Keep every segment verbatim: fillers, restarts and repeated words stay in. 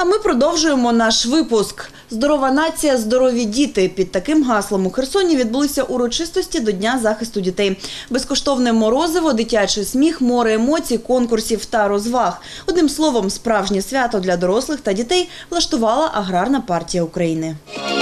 А ми продовжуємо наш випуск. «Здорова нація, здорові діти». Під таким гаслом у Херсоні відбулися урочистості до Дня захисту дітей. Безкоштовне морозиво, дитячий сміх, море емоцій, конкурсів та розваг. Одним словом, справжнє свято для дорослих та дітей влаштувала Аграрна партія України.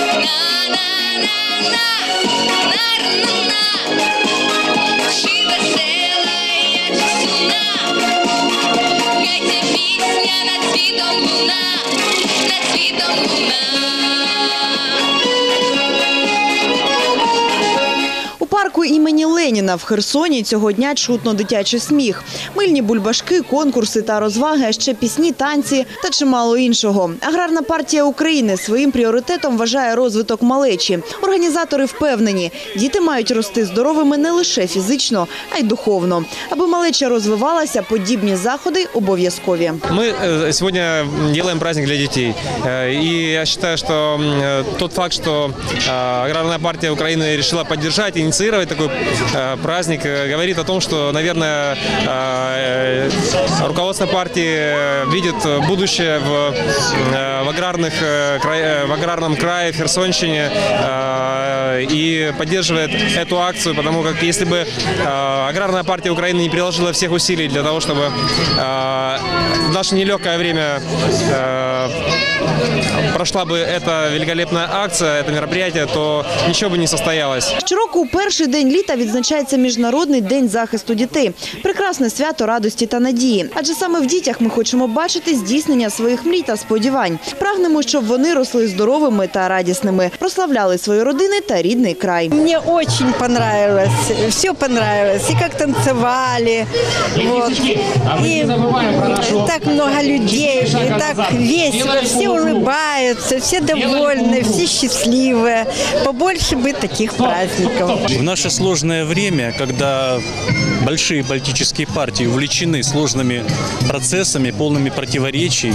У парку імені Леніна в Херсоні цього дня чутно дитячий сміх. Мильні бульбашки, конкурси та розваги, а ще пісні, танці та чимало іншого. Аграрна партія України своїм пріоритетом вважає розвиток малечі. Організатори впевнені, діти мають рости здоровими не лише фізично, а й духовно. Аби малеча розвивалася, подібні заходи обов'язкові. Ми сьогодні робимо праздник для дітей. І я вважаю, що той факт, що Аграрна партія України вирішила підтримати, инициировать такой э, праздник, э, говорит о том, что, наверное, э, руководство партии видит будущее в, э, в, аграрных, э, в аграрном крае, в Херсонщине э, и поддерживает эту акцию, потому как если бы э, Аграрная партия Украины не приложила всех усилий для того, чтобы э, в наше нелегкое время э, прошла бы эта великолепная акция, это мероприятие, то ничего бы не состоялось. Щороку у перший день літа відзначається Міжнародний день захисту дітей. Прекрасне свято радості та надії. Адже саме в дітях ми хочемо бачити здійснення своїх мрій та сподівань. Прагнемо, щоб вони росли здоровими та радісними, прославляли свої родини та рідний край. Мені дуже понравилось, все понравилось. І як танцювали, вот. І так много людей, і так весело, всі улыбаються, всі довольні, всі щасливі. Побольше бы таких праздников. В наше сложное время, когда большие политические партии увлечены сложными процессами, полными противоречий,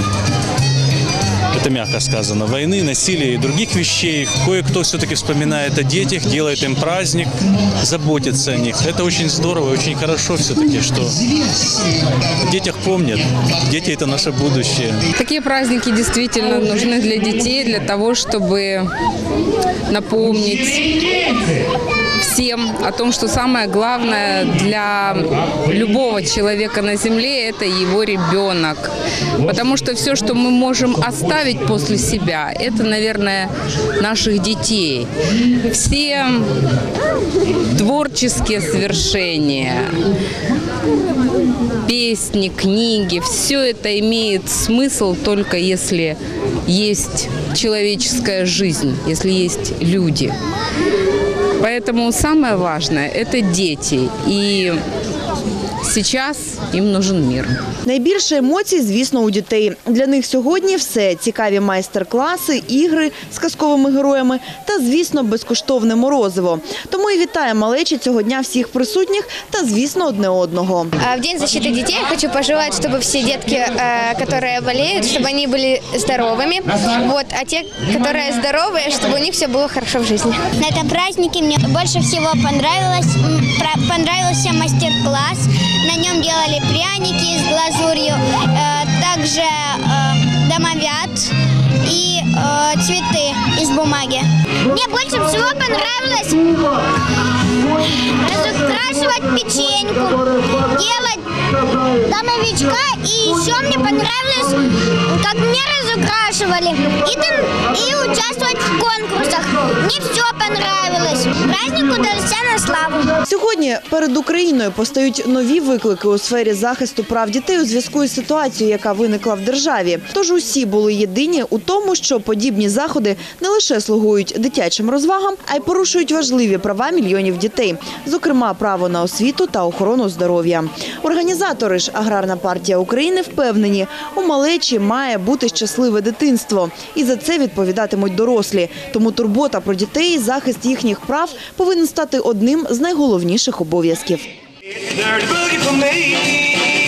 это мягко сказано, войны, насилия и других вещей, кое-кто все-таки вспоминает о детях, делает им праздник, заботится о них. Это очень здорово, очень хорошо все-таки, что о детях помнят. Дети – это наше будущее. Такие праздники действительно нужны для детей, для того, чтобы напомнить всем о том, что самое главное для любого человека на земле – это его ребенок. Потому что все, что мы можем оставить после себя, это, наверное, наших детей. Все творческие свершения, песни, книги – все это имеет смысл только если есть человеческая жизнь, если есть люди. Поэтому самое важное – это дети. И сейчас їм нужен мир. Найбільше емоцій, звісно, у дітей. Для них сьогодні все – цікаві майстер-класи, ігри з казковими героями та, звісно, безкоштовне морозиво. Тому і вітає малечі цього дня всіх присутніх та, звісно, одне одного. В День защиты детей я хочу пожелать, чтобы все детки, которые болеют, чтобы они были здоровыми, вот, а те, которые здоровые, чтобы у них все было хорошо в жизни. На этом празднике мне больше всего понравилось, понравился мастер-класс. На нем делали пряники с глазурью, также домовят и цветы из бумаги. Мне больше всего понравилось разукрашивать печеньку, делать домовичка, и еще мне понравилось, как мне разукрашивали, и, и участвовать в конкурсах. Мне все понравилось. Праздник удался на славу. Сьогодні перед Україною постають нові виклики у сфері захисту прав дітей у зв'язку із ситуацією, яка виникла в державі. Тож усі були єдині у тому, що подібні заходи не лише слугують дитячим розвагам, а й порушують важливі права мільйонів дітей, зокрема право на освіту та охорону здоров'я. Організатори ж Аграрна партія України впевнені, у малечі має бути щасливе дитинство. І за це відповідатимуть дорослі. Тому турбота про дітей і захист їхніх прав повинен стати одним з найголовніших обов'язків.